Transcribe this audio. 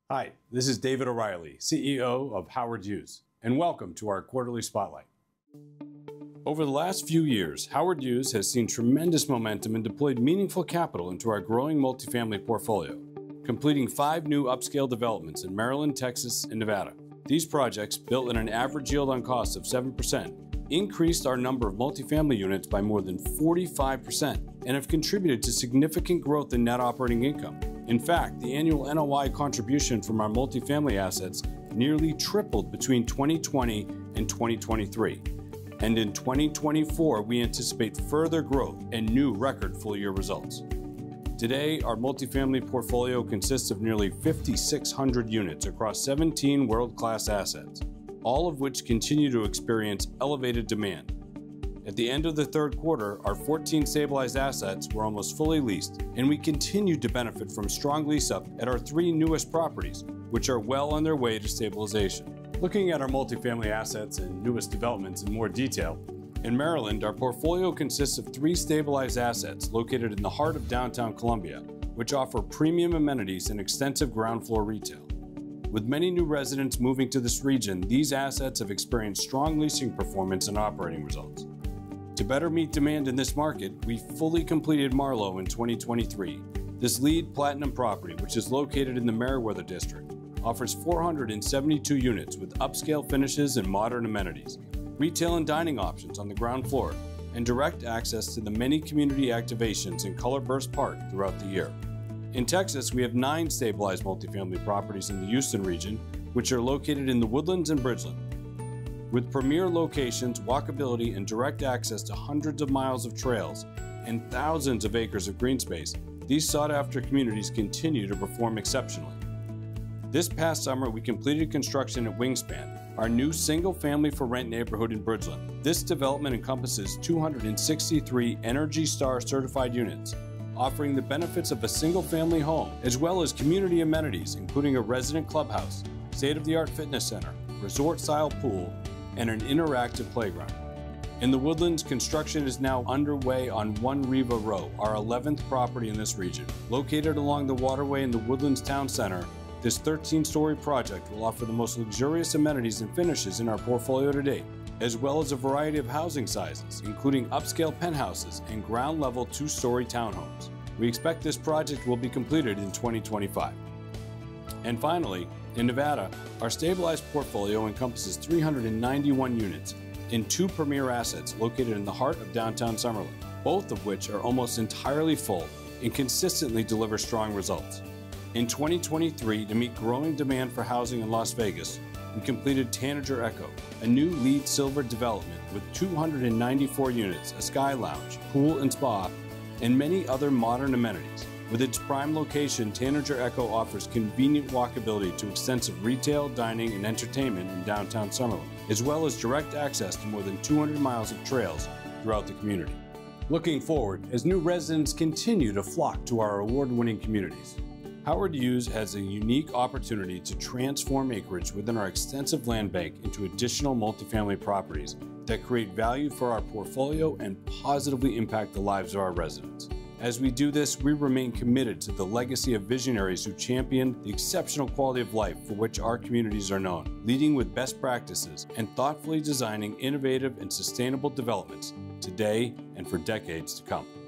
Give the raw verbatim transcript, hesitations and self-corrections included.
Hi, this is David O'Reilly, C E O of Howard Hughes, and welcome to our quarterly spotlight. Over the last few years, Howard Hughes has seen tremendous momentum and deployed meaningful capital into our growing multifamily portfolio, completing five new upscale developments in Maryland, Texas, and Nevada. These projects, built at an average yield on cost of seven percent, increased our number of multifamily units by more than forty-five percent and have contributed to significant growth in net operating income. In fact, the annual N O I contribution from our multifamily assets nearly tripled between twenty twenty and twenty twenty-three. And in twenty twenty-four, we anticipate further growth and new record full-year results. Today, our multifamily portfolio consists of nearly five thousand six hundred units across seventeen world-class assets, all of which continue to experience elevated demand. At the end of the third quarter, our fourteen stabilized assets were almost fully leased, and we continued to benefit from strong lease-up at our three newest properties, which are well on their way to stabilization. Looking at our multifamily assets and newest developments in more detail, in Maryland, our portfolio consists of three stabilized assets located in the heart of downtown Columbia, which offer premium amenities and extensive ground floor retail. With many new residents moving to this region, these assets have experienced strong leasing performance and operating results. To better meet demand in this market, we fully completed Marlowe in twenty twenty-three. This LEED Platinum property, which is located in the Meriwether District, offers four hundred seventy-two units with upscale finishes and modern amenities, retail and dining options on the ground floor, and direct access to the many community activations in Colorburst Park throughout the year. In Texas, we have nine stabilized multifamily properties in the Houston region, which are located in the Woodlands and Bridgeland. With premier locations, walkability, and direct access to hundreds of miles of trails and thousands of acres of green space, these sought-after communities continue to perform exceptionally. This past summer, we completed construction at Wingspan, our new single-family for rent neighborhood in Bridgeland. This development encompasses two hundred sixty-three Energy Star certified units, offering the benefits of a single-family home, as well as community amenities, including a resident clubhouse, state-of-the-art fitness center, resort-style pool, and an interactive playground. In the Woodlands, construction is now underway on One Riva Row, our eleventh property in this region. Located along the waterway in the Woodlands Town Center, this thirteen-story project will offer the most luxurious amenities and finishes in our portfolio to date, as well as a variety of housing sizes, including upscale penthouses and ground-level two-story townhomes. We expect this project will be completed in twenty twenty-five. And finally, in Nevada, our stabilized portfolio encompasses three hundred ninety-one units in two premier assets located in the heart of downtown Summerlin, both of which are almost entirely full and consistently deliver strong results. In twenty twenty-three, to meet growing demand for housing in Las Vegas, we completed Tanager Echo, a new LEED Silver development with two hundred ninety-four units, a sky lounge, pool and spa, and many other modern amenities. With its prime location, Tanager Echo offers convenient walkability to extensive retail, dining, and entertainment in downtown Summerlin, as well as direct access to more than two hundred miles of trails throughout the community. Looking forward, as new residents continue to flock to our award-winning communities, Howard Hughes has a unique opportunity to transform acreage within our extensive land bank into additional multifamily properties that create value for our portfolio and positively impact the lives of our residents. As we do this, we remain committed to the legacy of visionaries who championed the exceptional quality of life for which our communities are known, leading with best practices and thoughtfully designing innovative and sustainable developments today and for decades to come.